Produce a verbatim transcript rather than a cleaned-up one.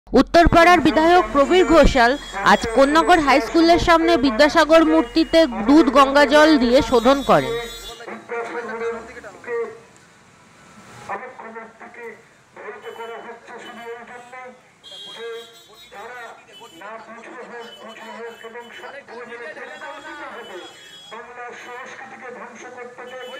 উত্তরপাড়ার বিধায়ক প্রবীর ঘোষাল আজ কোন্নগর হাই স্কুলের সামনে বিদ্যাসাগর মূর্তিতে দুধ গঙ্গা জল দিয়ে শোধন করেন। সংস্কৃতিকে ধ্বংস করতে